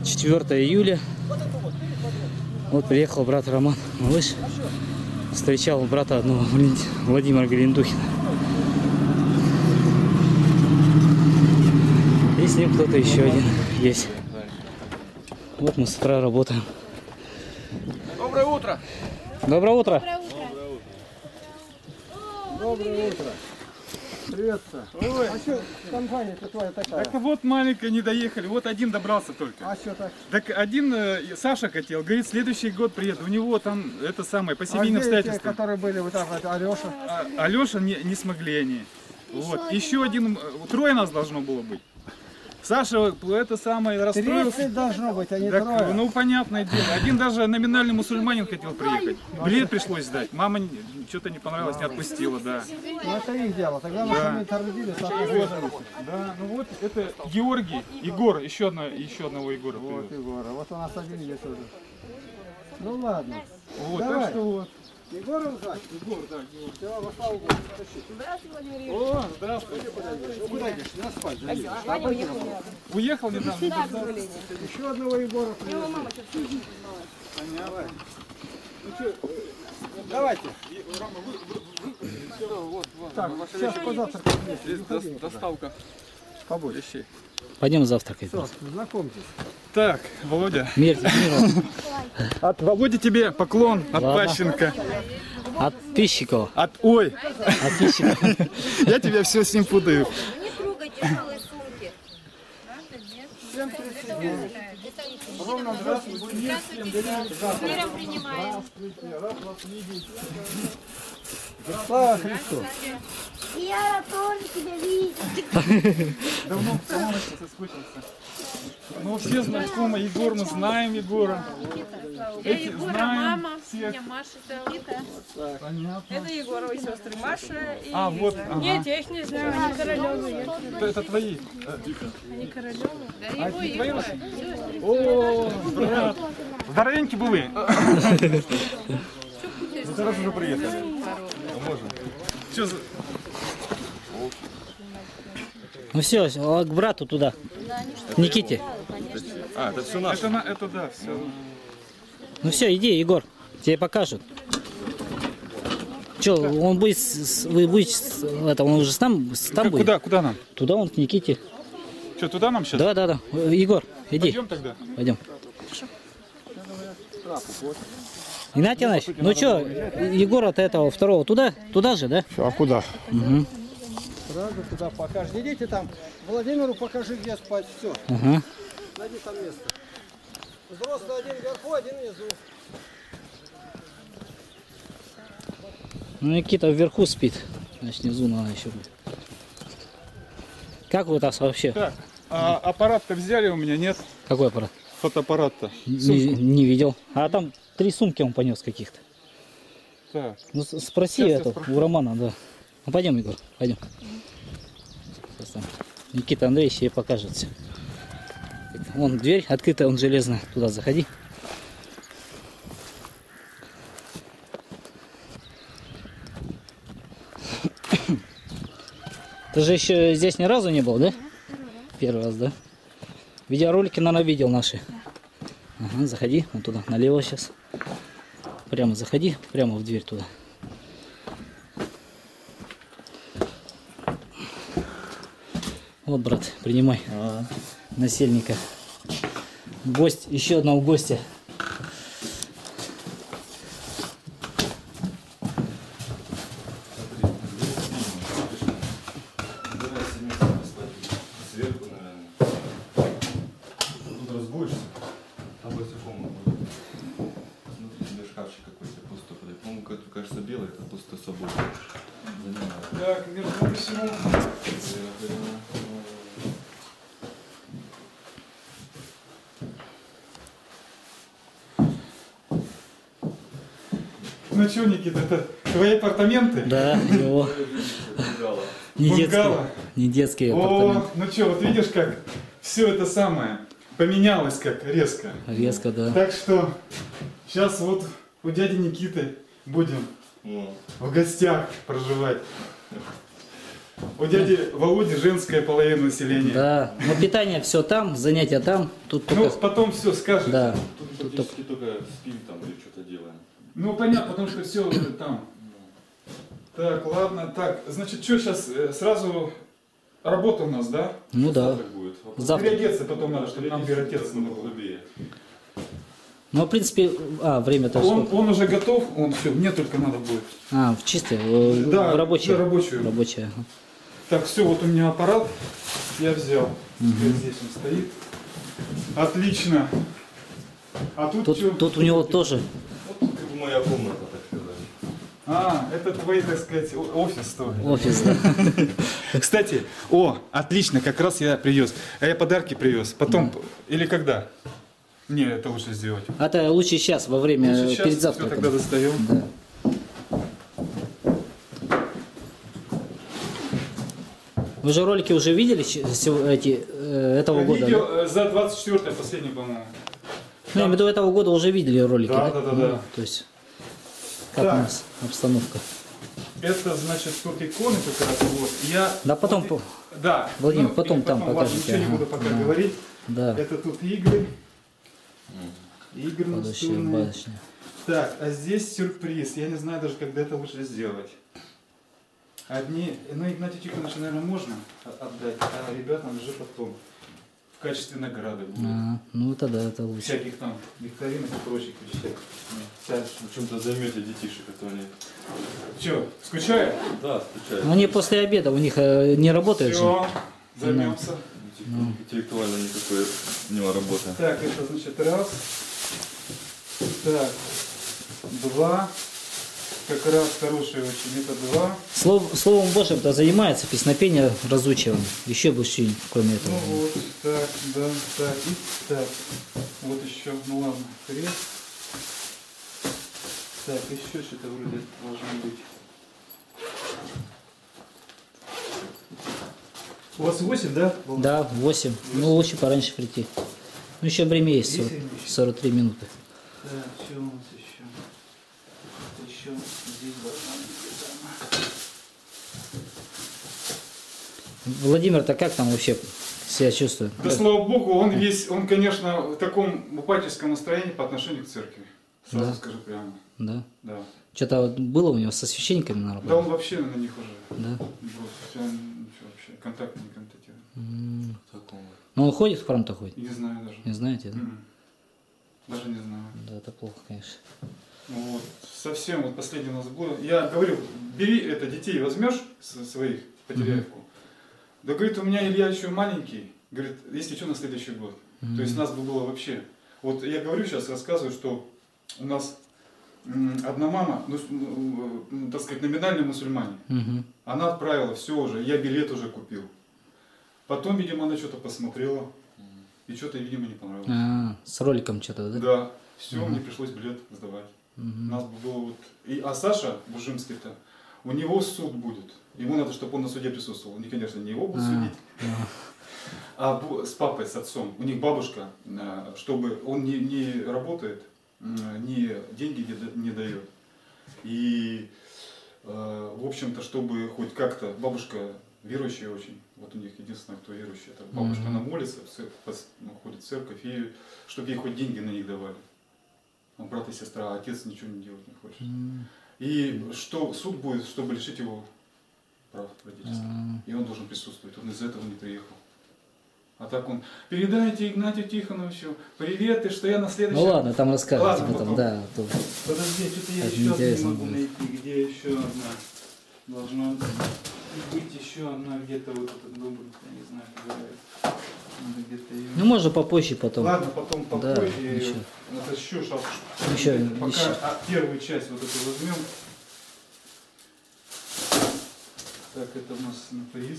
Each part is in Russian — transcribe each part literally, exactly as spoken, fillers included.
четвёртое июля. Вот приехал брат Роман, малыш. Встречал брата одного, Владимира Гриндухина. И с ним кто-то еще один есть. Вот мы с утра работаем. Доброе утро! Доброе утро! Доброе утро! Приветствую! Ой. А что компания-то твоя такая? Так вот маленько не доехали, вот один добрался только. А что так? Так один э, Саша хотел, говорит, следующий год приеду. У него там это самое, по А семейным где те, обстоятельствам. которые были вот так вот, Алеша? А, Алеша не, не смогли они. Вот. Еще один, э, трое нас должно было быть. Саша это самое расстроился. тридцать должно быть, а не Так, трое. ну понятное дело. Один даже номинальный мусульманин хотел приехать. Билет пришлось сдать. Мама что-то не понравилось, не отпустила, да. Ну это их дело. Тогда мы Да. сами торгили. Вот, да, ну вот это Георгий, Егор, еще, одна, еще одного Егора. Вот привез. Егора. Вот у нас один есть уже. Ну ладно. Вот, Давай. так что вот. Егором звать? Егор, да, Егор. Все, вошла угол. Здравствуй, Владимир Ильич. О, здравствуйте. Ну куда идешь? На асфальт. залезешь. Ваня уехал. Уехал недавно? Да, к сожалению. Еще одного Егора Его привезли. мама сейчас Давай. Ну что, давайте. Так, сейчас позавтракаем вместе. Доставка Побольше. вещей. Пойдем завтракать. Все, знакомьтесь. Так, Володя. Мир, мир. От Володи тебе поклон от Ладно. Пащенко. От Пищикова. От ой, От Пищикова. я тебя все с ним путаю. не трогай тяжелые сумки. Ровно здравствуйте. Миром принимаем. Слава Христу. Я тоже тебя вижу. Давно соскучился. Ну все знакомы, Егор, мы знаем Егора. Я Эти Егора знаем мама, всех. я Маша Талита. Понятно. Это Егоровы сестры Маша и А, вот, Лиза. ага. Нет, я их не знаю, они Королевы. Это, это твои. Они Королевы. Да, А его, это твои его. родственники? О, брат. Здоровеньки были. Сразу же приехали. Можно. Что за... Ну все, к брату туда. К Никите. А, это все наше. Это, на- это да, все. Ну все, иди, Егор. Тебе покажут. Че, он будет, с- с- вы будете, с- это, он уже с там, с- там будет? Куда, куда нам? Туда он к Никите. Что, туда нам сейчас? Да, да, да. Э, Егор, иди. Пойдем тогда. Пойдем. Игнатий Иванович, ну что, Егора-то этого второго туда, туда же, да? А куда? Угу. Сразу туда покажешь. Идите там. Владимиру покажи, где спать. Все. Ага. Найди там место. Взрослый один вверху, один внизу. Ну, Никита вверху спит. Значит, внизу надо еще будет. Как вы так вообще? Так, а аппарат-то взяли у меня, нет? Какой аппарат? Фотоаппарат-то. Не, не видел. А там три сумки он понес каких-то. Так. Ну, с- спроси Сейчас я это спрошу. у Романа, да. Ну, пойдем, Егор, пойдем. Сейчас там Никита Андреевич ей покажет все. Вон дверь открытая, он железная. Туда заходи. Ты же еще здесь ни разу не был, да? Первый раз, да? Видеоролики, наверное, видел наши. Ага, заходи, вон туда, налево сейчас. Прямо заходи, прямо в дверь туда. Вот, брат, принимай насельника. Гость, еще одного гостя. Сверху, наверное. Тут разбудишься, там босиком будет. Посмотри, себе шкафчик какой-то пустой. По-моему, как- кажется, белый, это пустой собой. Так, между прочим. Ну что, Никита, это твои апартаменты? Да, его. Не детские, Бунгало. не детские О, апартаменты. ну что, вот видишь, как все это самое поменялось как резко. Резко, да. Так что сейчас вот у дяди Никиты будем в гостях проживать. У дяди Володи женская половина населения. Да, но питание все там, занятия там, тут Ну, только... потом все скажешь. Да, Тут практически только спим там или что-то делаем. Ну, понятно, потому что все уже там. Так, ладно, так, значит, что сейчас, сразу работа у нас, да? ну да. Завтрак будет. Завтра. Переодеться потом надо, чтобы нам переодеться надо было. Голубее. Ну, в принципе, а, время-то Он, сколько? он уже готов, он все, мне только надо будет. А, в чистое, э, Да, в рабочее. да, рабочую. Рабочее, ага. Так, все, вот у меня аппарат, я взял. Теперь здесь он стоит. Отлично. А тут, Тут, чё? тут у него тоже. Вот тут как бы моя комната, так сказать. А, это твой, так сказать, о- офис твой. Офис, да. Кстати, о, отлично, как раз я привез. А я подарки привез. Потом, или когда? Не, это лучше сделать. А это лучше сейчас, во время, Лучше э, сейчас, перед всё, завтраком. тогда достаем. Да. Вы же ролики уже видели щ- сего- эти, э, этого года? Видео Да? э, за двадцать четвёртое, последний, по-моему. Ну, я имею в виду, этого года уже видели ролики, Да, да? да, да, Ну, да. То есть, как Так. у нас обстановка? Это, значит, тут иконы как раз. Вот. Я, Да потом, вот, по- Да. Владимир, ну, потом и там ладно, покажете, Ничего не ага, буду пока да. говорить. да, Это тут игры. Игры падающая настольные. башня. Так, а здесь сюрприз. Я не знаю даже, когда это лучше сделать. Одни, ну Игнатию Тихоновичу, наверное, можно о- отдать, а ребятам уже потом. В качестве награды будут. А, ну это да, это лучше. Всяких там викторинок и прочих вещей. Сядешь. В чем-то займете детишек, а то они... Че, скучаешь? Да, скучают. Они после обеда, у них э, не работает же. Все, займемся. Интеллектуально никакой не работы. Так, это значит раз. Так, два. Как раз хороший очень. Это два. Слов, словом Божьим-то занимается, песнопение разучиваем. Еще бы что-нибудь, кроме этого. Ну вот, так, да, так, и так. Вот еще, ну ладно, крест. Так, еще что-то вроде должно быть. У вас восемь, да? Да, восемь. Ну, лучше пораньше прийти. Ну, еще время есть, сорок, сорок три минуты. Так, что у нас еще? Еще здесь должна быть. Владимир-то как там вообще себя чувствует? Да слава богу, он весь, он, конечно, в таком упадническом настроении по отношению к церкви. Сразу Да. скажу прямо. Да? Да. Что-то вот было у него со священниками на Да работе? он вообще на них уже Да. бросил. Все, он ничего вообще, контакт не контактирует. М. Такого. Ну, он ходит в храм-то ходит? Не знаю даже. Не знаете, да? М. Даже не знаю. Да, это плохо, конечно. Вот. Совсем вот последний у нас был. Я говорю, бери это, детей возьмешь с- своих по Теряевку. Да говорит, у меня Илья еще маленький. Говорит, если что, на следующий год. То есть нас бы было вообще. Вот я говорю сейчас, рассказываю, что у нас м, одна мама, ну, с- ну, ну, так сказать, номинальный мусульманин. Мгм. Она отправила все уже, я билет уже купил. Потом, видимо, она что-то посмотрела. И что-то, видимо, не понравилось. А, с роликом что-то, да? Да, все, мне пришлось билет сдавать. Мгм. У нас бы было вот... И, а Саша Бужимский-то, у него суд будет. Ему надо, чтобы он на суде присутствовал. Не, конечно, не его будут А, судить, а бу- с папой, с отцом. У них бабушка, э, чтобы он не, не работает, м, ни деньги не, да- не дает. И, э, в общем-то, чтобы хоть как-то... Бабушка верующая очень. Вот у них единственное, кто верующий. Это бабушка, Мгм. она молится, в цер- пос- ну, ходит в церковь, и чтобы ей хоть деньги на них давали. А брат и сестра, а отец ничего не делать не хочет. М. И что суд будет, чтобы лишить его прав родительских. А. И он должен присутствовать. Он из-за этого не приехал. А так он, передайте Игнатию Тихоновичу привет, и что я на следующем... Ну ладно, там расскажете Ладно, потом, потом. да. то- Подожди, что-то я Так, еще одну не интересно могу будет. найти. Где еще одна? Должна быть еще одна где-то вот этот дубль, я не знаю, где это. Надо где-то ее... Ну, можно попозже потом. Ладно, потом Да, попозже я еще. ее натащу, шаг. Еще, Пока еще. а, первую часть вот эту возьмем. Так, это у нас на приз.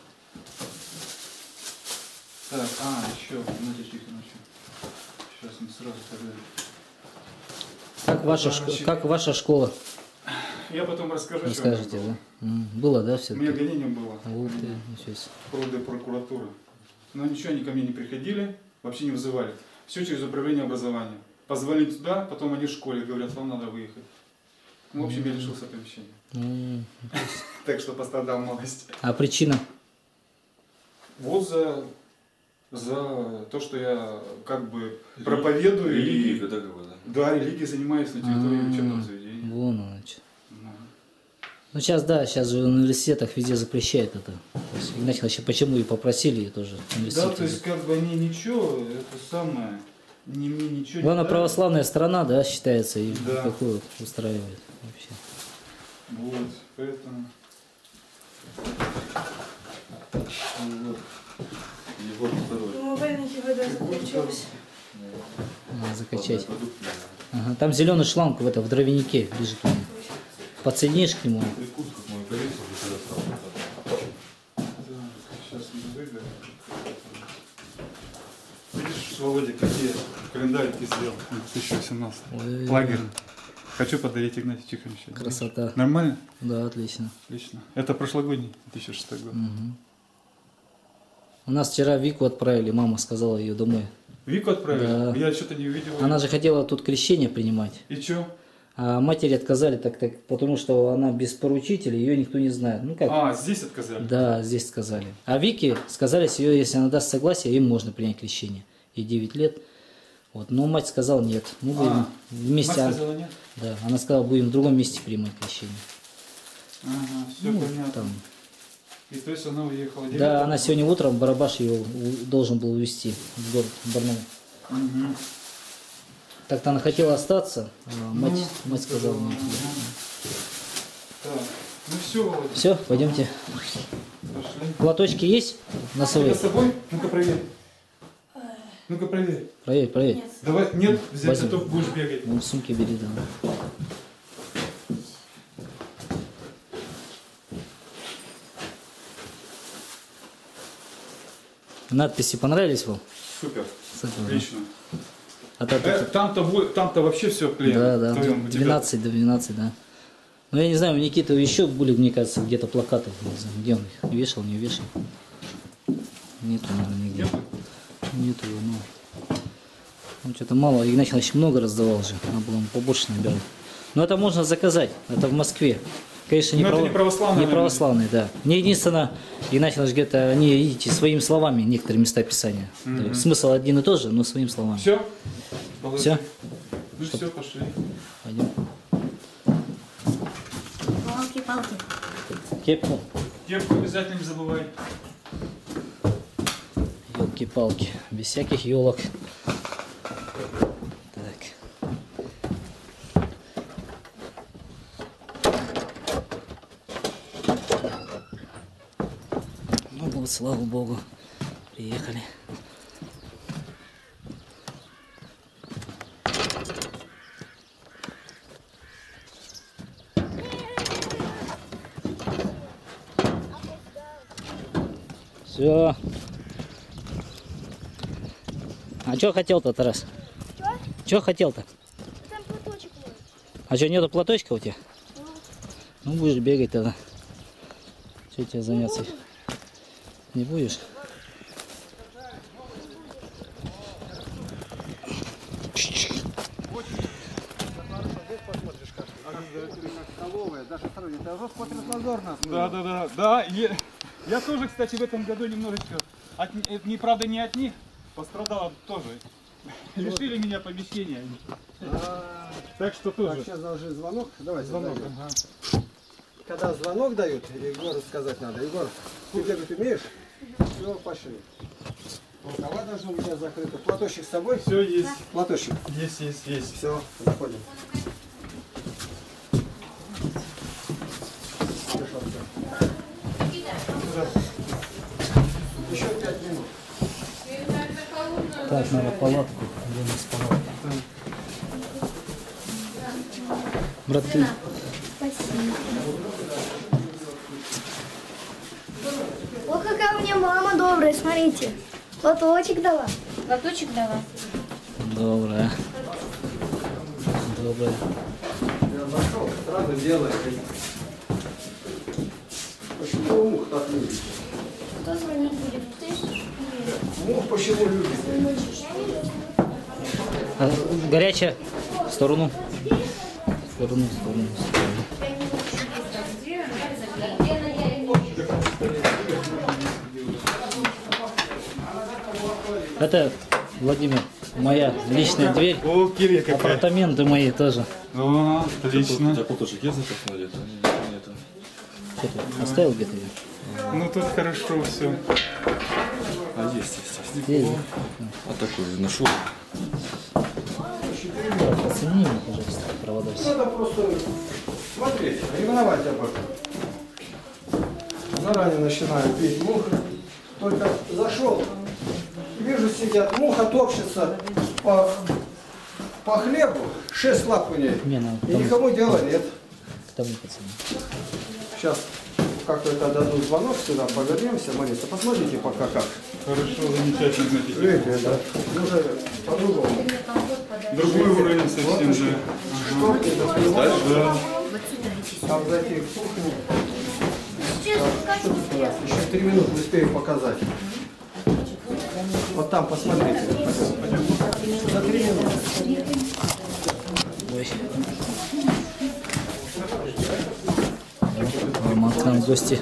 Так, а, еще, Игнатий Тихонович. Сейчас мы сразу тогда... Как ваша, шк- Значит, как ваша школа? Я потом расскажу, что Расскажете, у меня да? М, Было, да, было. У все меня гонение было. Ух ты, ничего себе. Вроде прокуратуры. Но ничего, они ко мне не приходили, вообще не вызывали. Все через управление образования. Позвонили туда, потом они в школе говорят, вам надо выехать. В общем, я лишился помещения. М. Так что пострадал малость. А причина? Вот за, за то, что я как бы проповедую Религия, и да, как бы, да. да, религией занимаюсь на территории А, учебного заведения. Вон оно что. Ну. Ну сейчас да, сейчас же в университетах везде запрещают это. То есть, Игнатий Ильич, почему и попросили тоже в Да, университете. то есть как бы они ничего, это самое, не, мне ничего Главное, не дали. православная страна, да, считается, и Да. такую вот устраивает вообще. Вот, поэтому. Вот. Егор второй. Ну, вареники вода закончилась. Надо закачать. Продукт, Ага, там зеленый шланг в, это, в дровянике лежит у него. Подсоединишь к нему. прикус, как мой коллега, уже когда стал. Да, сейчас не выиграю. Видишь, Володя, какие календарики сделал на две тысячи восемнадцатый. Ой, Лагерный. Хочу подарить Игнатию Тихоновичу. Красота. Нормально? Да, отлично. Отлично. Это прошлогодний, две тысячи шестой год. Мгм. У нас вчера Вику отправили, мама сказала ее домой. Вику отправили? Да. Я что-то не увидел. Она же хотела тут крещение принимать. И чё? А матери отказали, так, так, потому что она без поручителя, ее никто не знает. Ну как? А, здесь отказали? Да, здесь сказали. А Вике сказали, что ее, если она даст согласие, им можно принять крещение. Ей девять лет. Вот. Но мать сказала нет. Мы будем А, вместе. Мать сказала нет? Да, она сказала, будем в другом месте принимать крещение. Ага, все Ну, понятно. там. И то есть она уехала? Да, она сегодня утром, Барабаш ее у- должен был увезти в город Барнаул. Угу. Так-то она хотела остаться, а мать, Ну, мать сказала нет. Так, ну все, Володя, Все, пойдемте. пошли. Платочки есть Тебя носовые? с собой? Ну-ка проверь. Ну-ка проверь. Проверь, проверь. Давай, нет, взять, Возьми. а то будешь бегать. Вон в сумке бери, да. Надписи понравились вам? Супер, Супер, да. отлично. А то Э, тут- Там-то будет- там-то вообще все плен. да, да, Вдвоем, у тебя. двенадцать до двенадцати, да. Ну я не знаю, у Никиты еще были, мне кажется, где-то плакаты. Не знаю, где он их вешал, не вешал. Нету, наверное, нигде. Нету? Нету его, ну. Ну, что-то мало. Игнатий Иванович много раздавал же. Надо было ему побольше набирать. Но это можно заказать. Это в Москве. Конечно, не, Но это право- не православные, не православные, да. Не единственное, Игнатий Иванович говорит, они, видите, своими словами некоторые места Писания. Мгм. Смысл один и тот же, но своими словами. Все? Все? Ну все, пошли. Пойдем. Палки-палки. Кепку. Кепку обязательно не забывай. Елки-палки. Без всяких елок. Так. Ну вот, слава богу, приехали. Все. А что хотел-то, Тарас? Чё? Что хотел-то? Там платочек мой. А что, нету платочка у тебя? Ну, будешь бегать тогда. Что тебе заняться? Не будешь? Столовая, даже сразу, это Роспотребнадзор нас. Да, да, да, да. Я, я тоже, кстати, в этом году немножечко, от, это, не, правда, не от них, пострадал тоже. Лишили меня помещения. А, Так что так, тоже. сейчас должен звонок. Давайте. Звонок. дадим. Ага. Когда звонок дают, Егору сказать надо. Егор, ты бегать умеешь? Все, пошли. Рукава должны у меня закрыты. Платочек с собой? Все есть. Платочек. Есть, есть, есть. Все, заходим. Еще пять минут. Так, надо палатку. Где у нас палатка? Брат, ты... О, какая у меня мама добрая, смотрите. Платочек дала. Платочек дала. Добрая. Добрая. Я зашел, сразу делай. Почему мух так любит? Кто звонить будет? Ты? Мух почему любит? А, горячая. В сторону. сторону, в сторону, в сторону. Это, Владимир, моя личная дверь. О, Кирилл, какая. Апартаменты мои тоже. О, У отлично. тебя полтошек есть запах на лето? Нет. Что ты, оставил где-то ее? Ну тут хорошо все. А есть, есть, есть. Здесь, А такой нашел. да? Оцени мне, пожалуйста, провода. Надо просто смотреть, ревновать об этом. Заранее начинаю пить мухи. Только зашел, вижу, сидят, муха топчется по, по хлебу, шесть лап у ней. Не, ну, И там- никому дела нет. Там не пацаны. Сейчас как только дадут звонок сюда, повернемся, молиться. Посмотрите пока как. Хорошо, замечательно, знаете. Видите, да? Уже по-другому. Другой уровень совсем, да. Шторки, да, Да. там зайти в кухню. Так, что тут у нас? Еще три минуты успею показать. Вот там посмотрите. За три минуты. Ой. Роман к нам в гости.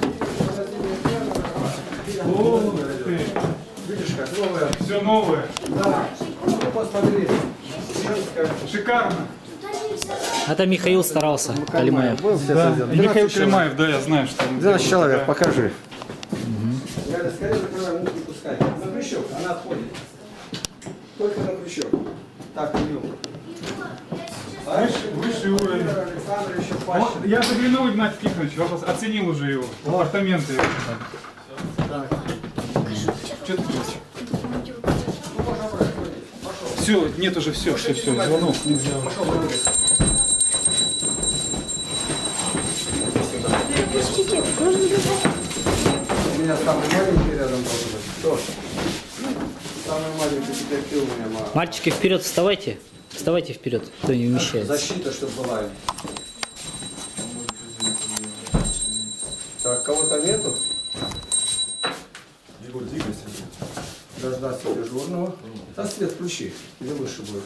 О, ты. Видишь, как новое. Все новое. Да. Ну, посмотри. Шикарно. Это Михаил старался, Калимаев. Был все Да. сидят. И Михаил двенадцать человек. Климаев, да, я знаю, что он. двенадцать человек, Да. покажи. Галя, скорее закрывай, мух не пускай. На крючок, она отходит. Только на крючок. Так, идем. Выше- высший уровень. Владимир Александрович Вот, Пащин. я заглянул, Игнат Тихонович, вопрос, оценил уже его. Апартаменты его. Что ты хочешь? Все, нет уже, все, все, все, звонок нельзя. Пошел на улицу. У меня самый маленький рядом должен быть. Кто? Самый маленький детектив у меня мама. Мальчики, вперед, вставайте. Вставайте вперед, кто не вмещается. Защита, чтобы была. Так, кого-то нету? Егор, двигайся. Дождаться дежурного. Да, свет включи, или лучше будет.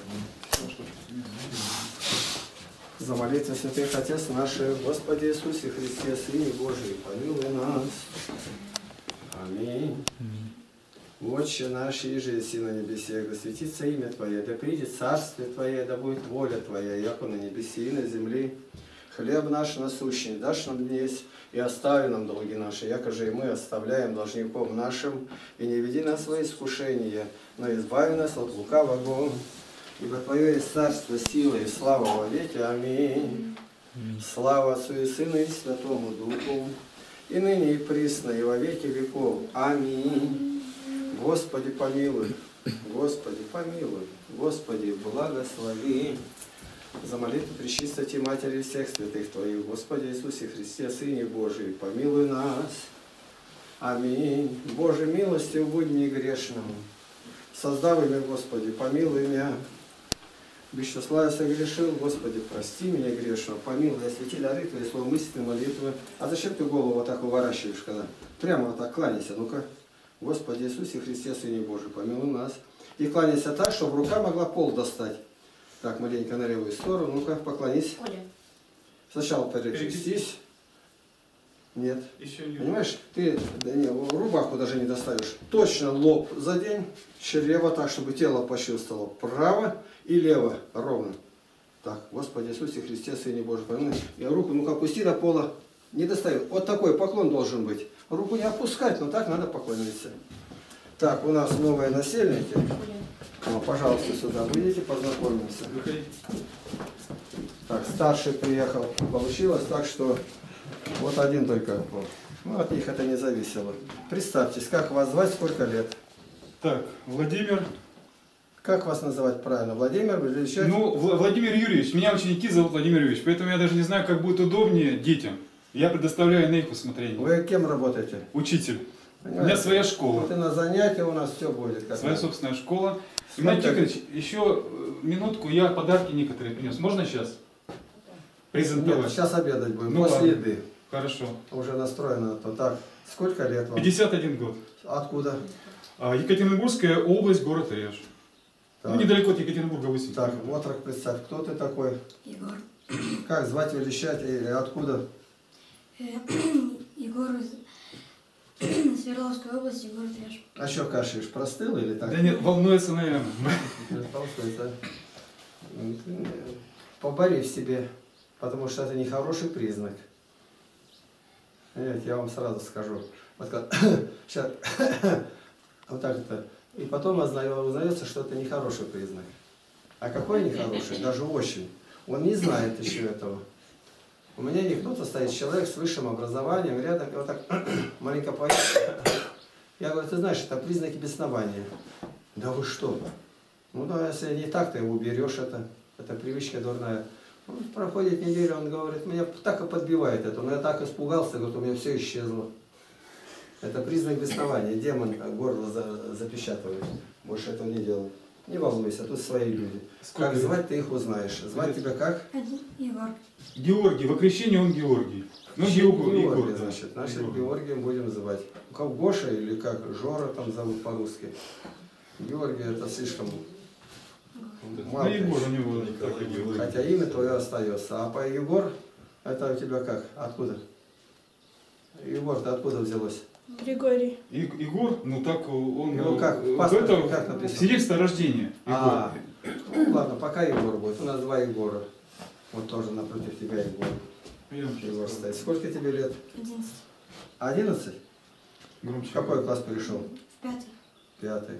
За молитву святых Отец наших, Господи Иисусе Христе, Сыне Божий, помилуй нас. Аминь. Отче наш, иже еси на небесе, да светится имя Твое, да придет царствие Твое, да будет воля Твоя, яко на небесе и на земле. Хлеб наш насущный дашь нам днесь, и остави нам долги наши, яко же и мы оставляем должником нашим, и не веди нас во искушение, но избави нас от лукавого. Ибо Твое есть царство, сила и слава во веки. Аминь. Слава Отцу и Сыну и Святому Духу, и ныне и присно, и во веки веков. Аминь. Господи, помилуй, Господи, помилуй, Господи, благослови. За молитву Пречистоти Матери всех святых Твоих, Господи Иисусе Христе, Сыне Божий, помилуй нас. Аминь. Боже, милостив будь мне грешному. Создав имя, Господи, помилуй меня. Бесчисла я согрешил, Господи, прости меня грешного, помилуй, освети дары Твои, слово мысли, молитвы. А зачем ты голову вот так выворачиваешь, когда? Прямо вот так кланяйся, ну-ка. Господи Иисусе Христе, Сыне Божий, помилуй нас. И кланяйся так, чтобы рука могла пол достать. Так, маленько на левую сторону, ну-ка, поклонись. Сначала перекрестись. Нет. Еще не. Понимаешь, ты да не, рубаху даже не доставишь. Точно лоб задень, чрево так, чтобы тело почувствовало. Право и лево ровно. Так, Господи Иисусе Христе, Сыне Божий, помилуй. И руку, ну-ка, опусти до пола. Не достаю. Вот такой поклон должен быть. Руку не опускать, но так надо поклониться. Так, у нас новые насельники. Ну, пожалуйста, сюда выйдите, познакомимся. Так, старший приехал. Получилось так, что вот один только был. Ну, от них это не зависело. Представьтесь, как вас звать, сколько лет? Так, Владимир. Как вас называть правильно? Владимир или еще? Ну, Вла- Владимир Юрьевич. Меня ученики зовут Владимир Юрьевич, поэтому я даже не знаю, как будет удобнее детям. Я предоставляю на их усмотрение. Вы кем работаете? Учитель. У Понимаете? меня своя школа. Вот и на занятия у нас все будет. Как Своя надо. собственная школа. Игнат Сколько- Тихонович, еще э, минутку, я подарки некоторые принес. Можно сейчас? Презентовать? Нет, сейчас обедать будем, Ну после ладно. еды. Хорошо. Уже настроено на то. Так, сколько лет вам? пятьдесят один год. Откуда? А, Екатеринбургская область, город Реж. Ну, Так. недалеко от Екатеринбурга восемь. Так, вот так представь, кто ты такой? Егор. Как звать, величать и откуда? Э, Егор из Свердловской области, город Реж. А что кашляешь, простыл или так? Да нет, волнуется, наверное. Толстой, побори в себе, потому что это не хороший признак. Понимаете, я вам сразу скажу. Вот как сейчас вот так это. И потом узнается, что это нехороший признак. А какой нехороший? Даже очень. Он не знает еще этого. У меня не кто-то стоит, человек с высшим образованием, рядом, и вот так маленько поет. Я говорю, ты знаешь, это признаки беснования. Да вы что? Ну да, если не так, ты его уберешь это. Это привычка дурная. Ну, проходит неделя, он говорит, меня так и подбивает это. Но я так испугался, говорит, у меня все исчезло. Это признак беснования. Демон горло за, запечатывает. Больше этого не делай. Не волнуйся, тут свои люди. Сколько Как звать, ты их узнаешь. Звать тебя как? Один Егор. Георгий, в окрещении он Георгий. Ну, Егор, Георгий, Егор, да. значит. Значит, Егор. Георгием будем звать. Как Гоша или как Жора там зовут по-русски. Георгий это слишком Ну, мало. Егор у него так и Георгий. Хотя имя твое остается. А по Егор, это у тебя как? Откуда? Егор-то откуда взялось? Григорий. И- Егор, ну так он... Его как? В э, паспорте это как написано? свидетельство о рождении. А, Егор. ну ладно, пока Егор будет. У нас два Егора. Вот тоже напротив тебя Егор. Я вам сейчас Егор скажу. стоит. Сколько тебе лет? Одиннадцать. Одиннадцать? Громче. В какой класс перешел? В пятый. Пятый.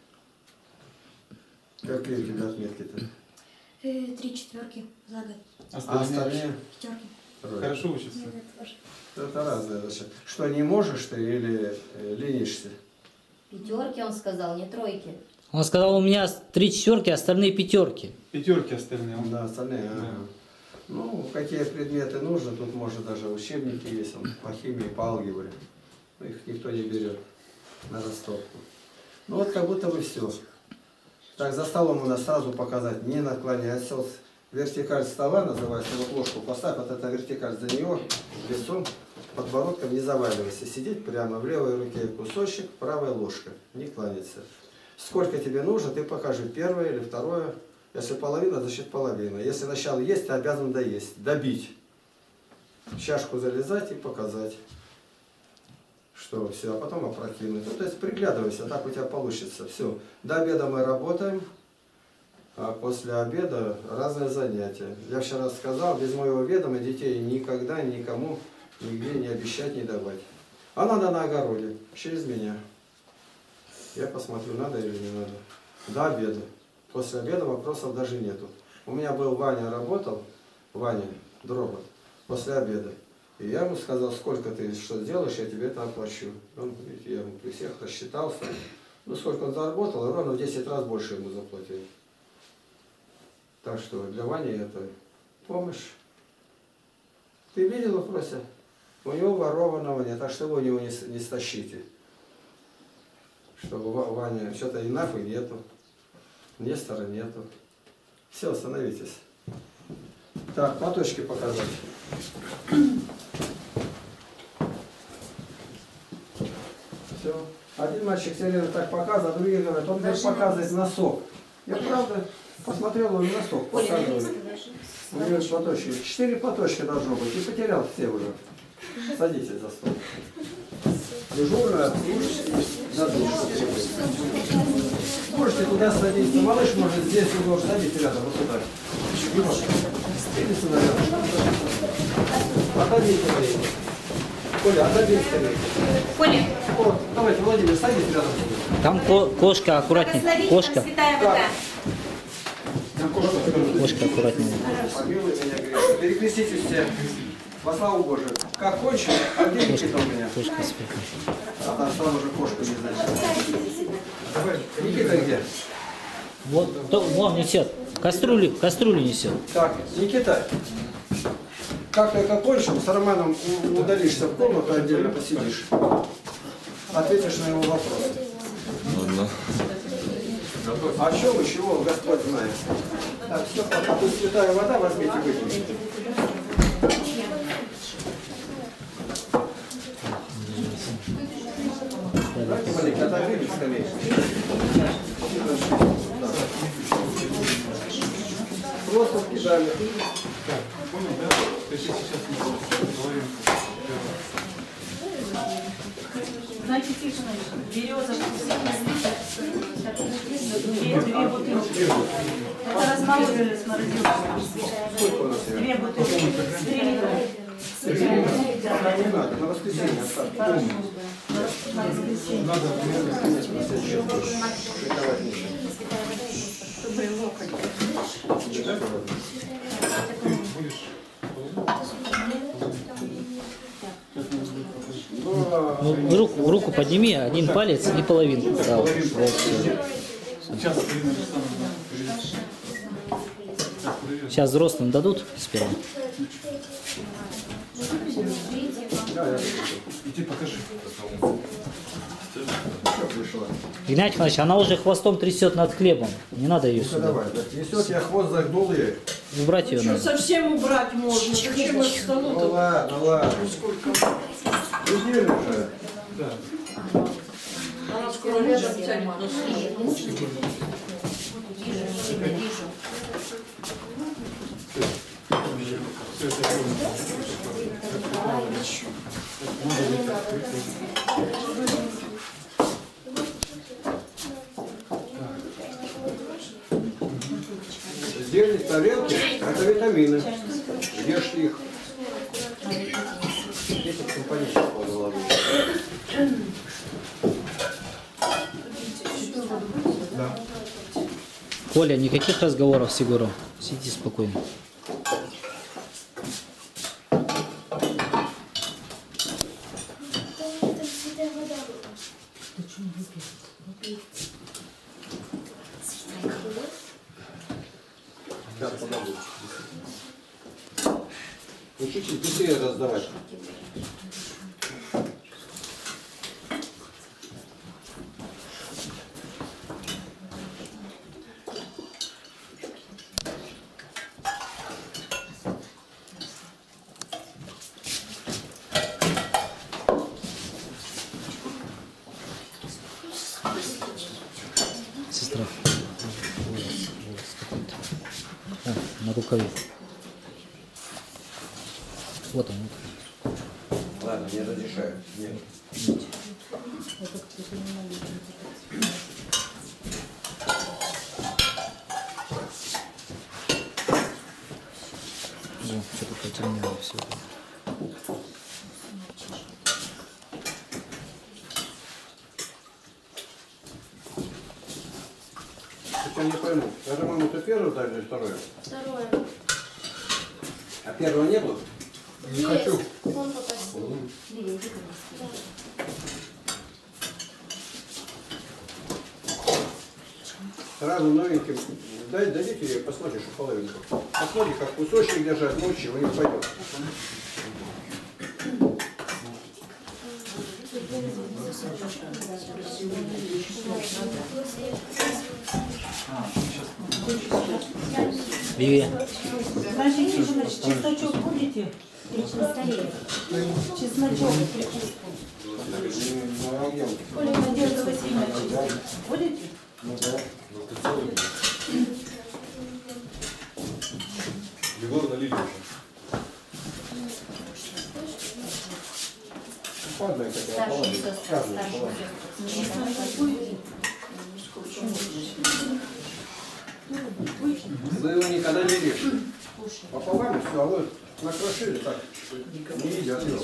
Какие у тебя отметки-то? Э, три четверки за год. А Остальные? остальные? Пятерки. Трое. Хорошо учатся. Нет, это тоже. Это разное. Значит. Что, не можешь ты или э, ленишься? Пятерки, он сказал, не тройки. Он сказал, у меня три четверки, остальные пятерки. Пятерки остальные. Он- Да, остальные. Да. Ага. Ну, какие предметы нужно, тут может даже учебники есть, он по химии, по алгебре. Их никто не берет на растопку. Ну вот как будто бы все. Так, за столом у нас сразу показать, не наклоняйся. Вот вертикаль стола называется, вот ложку поставь, вот эта вертикаль за нее, лицом, подбородком не заваливайся. Сидеть прямо, в левой руке кусочек, правая ложка, не кланяться. Сколько тебе нужно, ты покажи первое или второе. Если половина, значит половина. Если начало есть, ты обязан доесть, добить. В чашку залезать и показать. Что, все, а потом опрокинуть. Ну, то есть приглядывайся, так у тебя получится. Все. До обеда мы работаем, а после обеда разные занятия. Я вчера сказал, без моего ведома детей никогда никому нигде не обещать, не давать. А надо на огороде, через меня. Я посмотрю, надо или не надо. До обеда. После обеда вопросов даже нету. У меня был Ваня работал, Ваня Дробот, после обеда. И я ему сказал, сколько ты что сделаешь, я тебе это оплачу. Он, видите, я ему при всех рассчитался. Ну, сколько он заработал, и ровно в десять раз больше ему заплатил. Так что для Вани это помощь. Ты видела, Фрося? У него ворованного нет, так что вы у него не, не стащите. Чтобы Ваня, что-то и нафиг нету. Нестора нету. Все, остановитесь. Так, платочки показать. Все. Один мальчик все время так показывает, а другие говорят, он даже показывает носок. Я правда посмотрел, он носок показывает. У него платочки. Четыре платочка должно быть. И потерял все уже. Садитесь за стол. Дежурно, на душу. Можете туда садиться. Малыш может здесь, вы можете садиться рядом, вот туда. Иди сюда рядом. Отойдите, Мария. Коля, отойди скорее. Коля, Вот, давайте, Владимир, садись рядом. Там ко- кошка, аккуратнее. благослови Кошка, святая вода. кошка аккуратнее. Помилуй меня, грешно. Перекреститесь все. Во славу Божию. Как кончил, а где Никита у меня? Кошка спит. А там сам уже кошку не знает. Никита где? Вот, то, вон несет. Кастрюлю, кастрюлю несет. Так, Никита, как только кончил, с Романом у- удалишься в комнату, отдельно посидишь. Ответишь на его вопрос. Ладно. А что вы, чего, Господь знает. Так, все, пока тут святая вода, возьмите, выпейте. Давайте, маленько, отодвиньте скорее. Да. Просто скидали. Понял, да? То есть если сейчас мы говорим, Значит, тише, береза, две, две бутылки. Это разморозили с морозилки. Две бутылки. Три литра. Не надо, на воскресенье оставьте. На воскресенье. надо будешь. Ну, руку, руку подними, один палец и половинку. Да, вот, вот, всё. Сейчас видно, что там надо. Сейчас взрослым дадут сперму. Иди покажи. Игнатий Иванович, она уже хвостом трясет над хлебом. Не надо ее Ну-ка сюда. давай, да. Несет, я хвост загнул ей. Убрать ее Что, надо. совсем убрать можно? Зачем их Ну станут? ладно, ладно. Неделю уже. Да. Она скоро летом тянет на сушу. Все это понял. Зелень, тарелки – это витамины. Ешьте их. десять компонентов по голове. Коля, никаких разговоров с Егором. Сиди спокойно. Сейчас подойду. Ну чуть-чуть быстрее раздавать. Сестра. Волос, волос какой-то. О, на рукаве. Вот он. Вот. Ладно, не разрешаю. Нет. Что-то потемнело все. Я не пойму. Это, мама, ты первую дали или второе? Второе. А первого не было? Не Есть. хочу. Он попросил. Сразу новеньким. Дай, дадите ей, посмотришь, что половинку. Посмотри, как кусочек держать, ночью у них пойдет. Биби. Значит, чесночок будете? Чесночок. Надежда Васильевна, будете? Егор налили уже. По одной хотя бы половинку. Каждую половинку. Вы его никогда не режете. Пополам все, а вы накрошили так. Не едят его.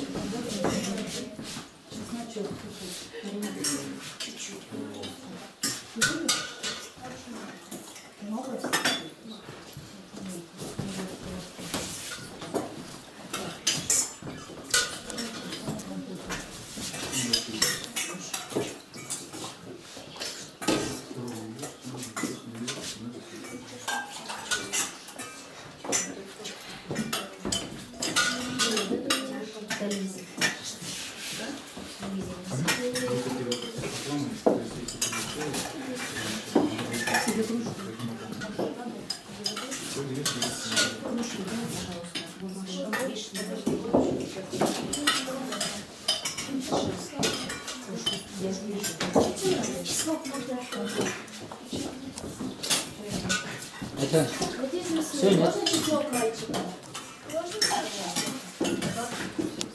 Чеснок можно. Да. Вот если Всё, нет? можно число к мальчику?